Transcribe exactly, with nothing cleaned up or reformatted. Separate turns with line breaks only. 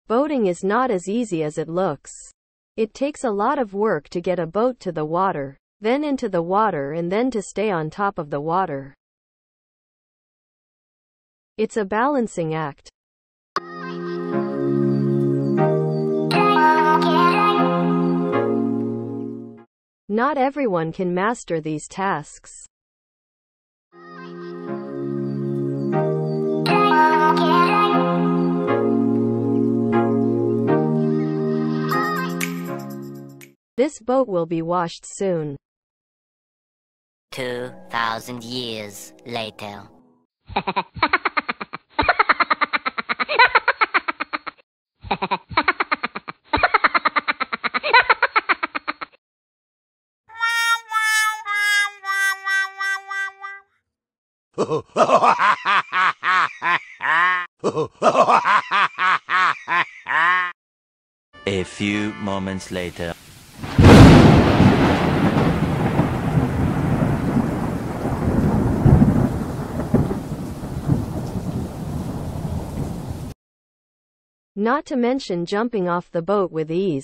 Boating is not as easy as it looks. It takes a lot of work to get a boat to the water, then into the water, and then to stay on top of the water. It's a balancing act. Not everyone can master these tasks. This boat will be washed soon.
Two thousand years later.
A few moments later.
Not to mention jumping off the boat with ease.